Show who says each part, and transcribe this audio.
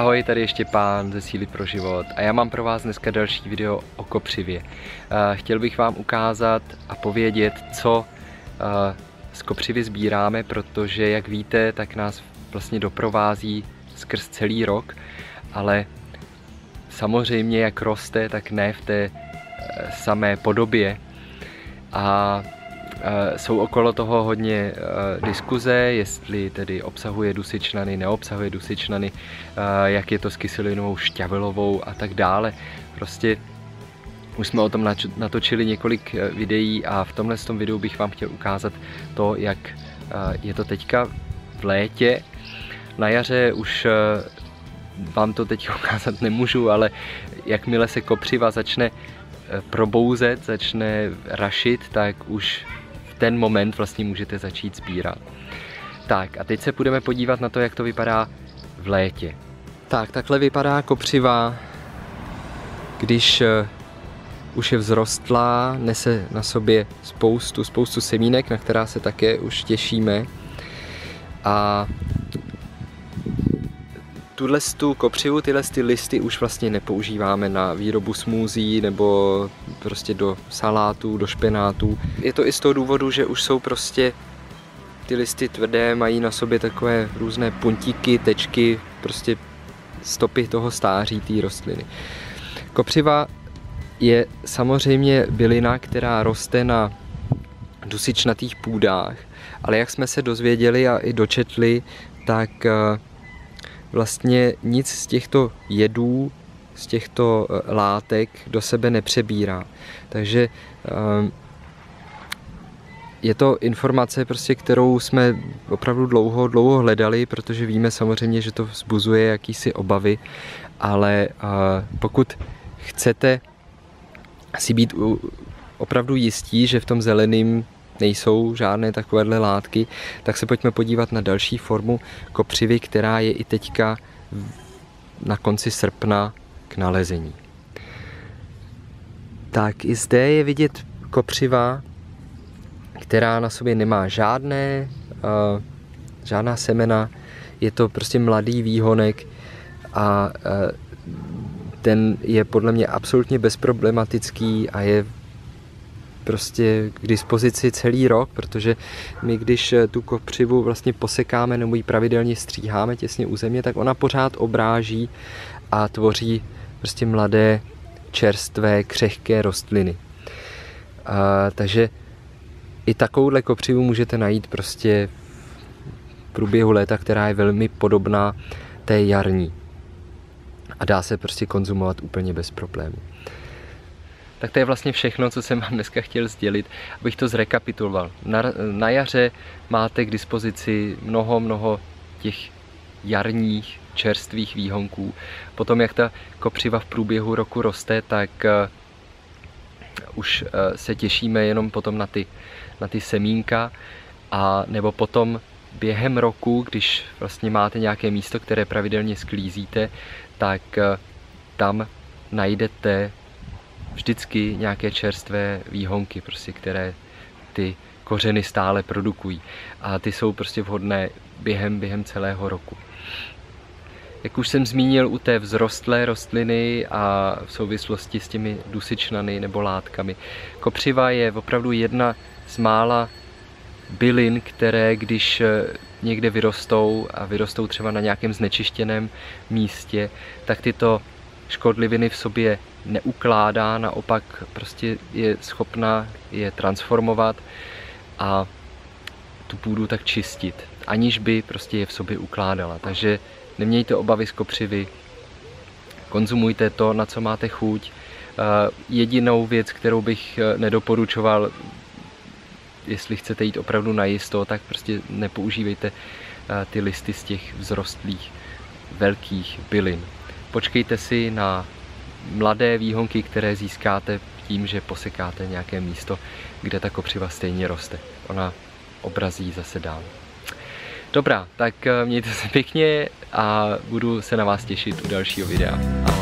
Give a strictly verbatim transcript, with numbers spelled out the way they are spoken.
Speaker 1: Ahoj, tady ještě Pán ze Síly pro život a já mám pro vás dneska další video o kopřivě. Chtěl bych vám ukázat a povědět, co z kopřivy sbíráme, protože jak víte, tak nás vlastně doprovází skrz celý rok, ale samozřejmě jak roste, tak ne v té samé podobě. A jsou okolo toho hodně diskuze, jestli tedy obsahuje dusičnany, neobsahuje dusičnany, jak je to s kyselinou šťavelovou a tak dále. Prostě už jsme o tom natočili několik videí a v tomhle tom videu bych vám chtěl ukázat to, jak je to teďka v létě. Na jaře už vám to teď ukázat nemůžu, ale jakmile se kopřiva začne probouzet, začne rašit, tak už v ten moment vlastně můžete začít sbírat. Tak a teď se půjdeme podívat na to, jak to vypadá v létě. Tak, takhle vypadá kopřiva, když už je vzrostlá, nese na sobě spoustu, spoustu semínek, na která se také už těšíme. A tuhle tu kopřivu, tyhle ty listy už vlastně nepoužíváme na výrobu smoothie nebo prostě do salátů, do špenátů. Je to i z toho důvodu, že už jsou prostě ty listy tvrdé, mají na sobě takové různé puntíky, tečky, prostě stopy toho stáří té rostliny. Kopřiva je samozřejmě bylina, která roste na dusičnatých půdách, ale jak jsme se dozvěděli a i dočetli, tak vlastně nic z těchto jedů, z těchto látek do sebe nepřebírá. Takže je to informace, prostě, kterou jsme opravdu dlouho, dlouho hledali, protože víme samozřejmě, že to vzbuzuje jakýsi obavy, ale pokud chcete si být opravdu jistí, že v tom zeleným nejsou žádné takovéhle látky, tak se pojďme podívat na další formu kopřivy, která je i teďka na konci srpna k nalezení. Tak i zde je vidět kopřiva, která na sobě nemá žádné, uh, žádná semena, je to prostě mladý výhonek a uh, ten je podle mě absolutně bezproblematický a je prostě k dispozici celý rok, protože my když tu kopřivu vlastně posekáme nebo ji pravidelně stříháme těsně u země, tak ona pořád obráží a tvoří prostě mladé, čerstvé, křehké rostliny. A, takže i takovouhle kopřivu můžete najít prostě v průběhu léta, která je velmi podobná té jarní. A dá se prostě konzumovat úplně bez problémů. Tak to je vlastně všechno, co jsem vám dneska chtěl sdělit, abych to zrekapituloval. Na, na jaře máte k dispozici mnoho, mnoho těch jarních, čerstvých výhonků. Potom, jak ta kopřiva v průběhu roku roste, tak uh, už uh, se těšíme jenom potom na ty, na ty semínka, a nebo potom během roku, když vlastně máte nějaké místo, které pravidelně sklízíte, tak uh, tam najdete vždycky nějaké čerstvé výhonky, prostě, které ty kořeny stále produkují. A ty jsou prostě vhodné během, během celého roku. Jak už jsem zmínil u té vzrostlé rostliny a v souvislosti s těmi dusičnany nebo látkami, kopřiva je opravdu jedna z mála bylin, které když někde vyrostou a vyrostou třeba na nějakém znečištěném místě, tak tyto škodliviny v sobě neukládá, naopak prostě je schopná je transformovat a tu půdu tak čistit, aniž by prostě je v sobě ukládala. Takže nemějte obavy z kopřivy, konzumujte to, na co máte chuť. Jedinou věc, kterou bych nedoporučoval, jestli chcete jít opravdu najisto, tak prostě nepoužívejte ty listy z těch vzrostlých velkých bylin. Počkejte si na mladé výhonky, které získáte tím, že posekáte nějaké místo, kde ta kopřiva stejně roste. Ona obrazí zase dál. Dobrá, tak mějte se pěkně a budu se na vás těšit u dalšího videa. Ahoj.